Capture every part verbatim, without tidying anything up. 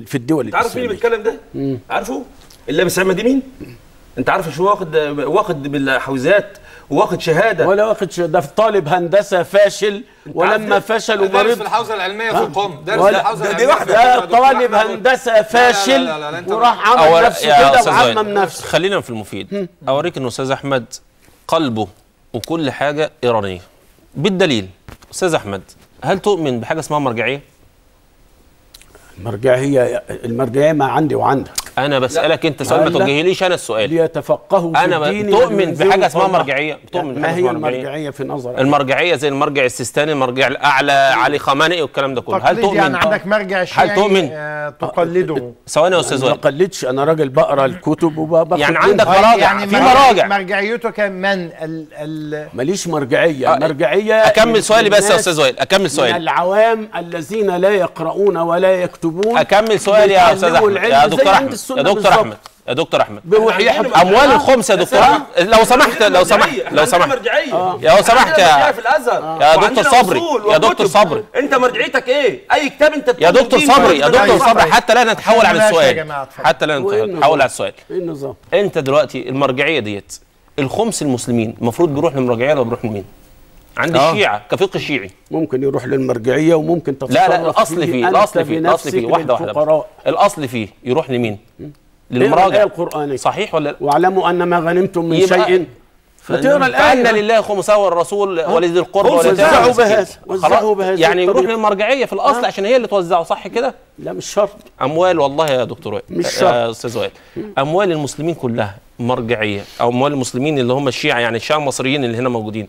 في الدول الاسلاميه. تعرف مين اللي بيتكلم ده؟ مم. عارفه؟ اللي لابس عمه دي مين؟ انت عارف شو واخد واخد بالحوزات واخد شهاده ولا واخد شهاده؟ ده طالب هندسه فاشل ولما فشل ومريض في الحوزه العلميه في القم، درس الحوزه العلميه. ده طالب هندسه فاشل وراح عمل نفسه كده وعمم نفسه. خلينا في المفيد. اوريك ان استاذ احمد قلبه وكل حاجه ايرانيه بالدليل. استاذ احمد، هل تؤمن بحاجه اسمها مرجعيه؟ المرجعيه المرجعيه ما عندي وعندك. انا بسالك انت سؤال، ما توجهليش انا السؤال. ليتفقهوا في انا الدين. تؤمن بحاجه اسمها مرجعيه؟ بتؤمن ما هي المرجعيه في نظرك؟ المرجعيه زي المرجع السيستاني، المرجع الاعلى علي خامنئي والكلام ده كله. هل تؤمن يعني عندك مرجع شيعي هل تؤمن آه تقلده؟ ثواني يا استاذ وائل. ما بقلدش، انا راجل بقرا الكتب وباخد يعني عندك مراجع، يعني في مراجع. مرجعيته كمان ال ال ماليش مرجعيه. مرجعيه اكمل سؤالي بس يا استاذ وائل، اكمل سؤالي. العوام الذين لا يقرؤون ولا يكتبون. اكمل سؤالي يا استاذ احمد. يا دكتور احمد يا دكتور احمد يا دكتور احمد اموال الخمس يا دكتور احمد لو سمحت لو سمحت لو سمحت يا سمحت يا يا دكتور صبري يا دكتور صبري انت مرجعيتك ايه؟ اي كتاب انت يا دكتور صبري يا دكتور صبري حتى لا نتحول عن السؤال، حتى لا نتحول عن السؤال. ايه النظام؟ انت دلوقتي المرجعيه ديت الخمس المسلمين المفروض بيروح للمرجعيه ولا بيروح لمين؟ عند آه. الشيعة كفقه الشيعي ممكن يروح للمرجعيه وممكن تتصرف. لا لا الاصل فيه الاصل فيه الاصل فيه واحده واحده الاصل فيه يروح لمين؟ للمراجع. الآية القرآنية صحيح ولا لا؟ واعلموا ان ما غنمتم من شيء فتقرا الآية فان لله خمسه والرسول ولذي القربى وزعوا بهذا وزعوا بهذا يعني يروح للمرجعيه في الاصل عشان هي اللي توزعه، صح كده؟ لا مش شرط. اموال والله يا دكتور وائل مش شرط يا استاذ وائل، اموال المسلمين كلها مرجعيه، او اموال المسلمين اللي هم الشيعة يعني الشيعة المصريين اللي هنا موجودين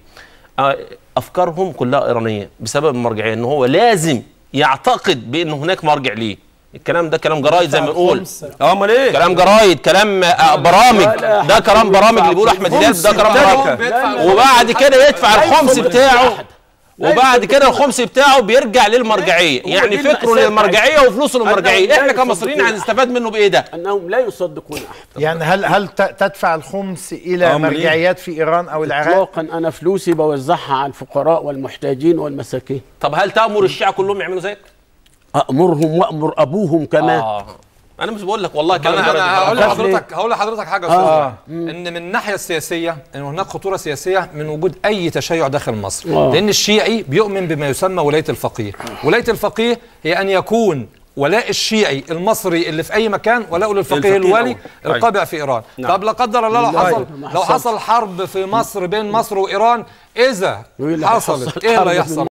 افكارهم كلها ايرانيه بسبب المرجعيه، ان هو لازم يعتقد بان هناك مرجع ليه. الكلام ده كلام جرايد زي ما بنقول. امال ايه؟ كلام جرايد، كلام برامج، ده كلام برامج اللي بيقول احمد هلال، ده كلام برامج. وبعد كده يدفع الخمس بتاعه، وبعد كده الخمس بتاعه بيرجع للمرجعيه، يعني فكره للمرجعيه وفلوسه للمرجعيه. احنا كمصريين هنستفاد منه بايه ده؟ انهم لا يصدقون احد. يعني هل هل تدفع الخمس الى مرجعيات في ايران او العراق؟ اطلاقا، انا فلوسي بوزعها على الفقراء والمحتاجين والمساكين. طب هل تأمر الشيعة كلهم يعملوا زيك؟ أأمرهم وأمر أبوهم كمان. آه. أنا مش بقول لك والله كلام. أنا, أنا هقول لحضرتك هقول لحضرتك حاجة يا أستاذ آه. إن من الناحية السياسية إن هناك خطورة سياسية من وجود أي تشيع داخل مصر، آه. لأن الشيعي بيؤمن بما يسمى ولاية الفقيه، ولاية الفقيه هي أن يكون ولاء الشيعي المصري اللي في اي مكان ولاء للفقيه الولي القابع في ايران. نعم. طب لا قدر الله لو حصل لو حصل حرب في مصر بين مصر وايران، اذا حصلت ايه اللي هيحصل؟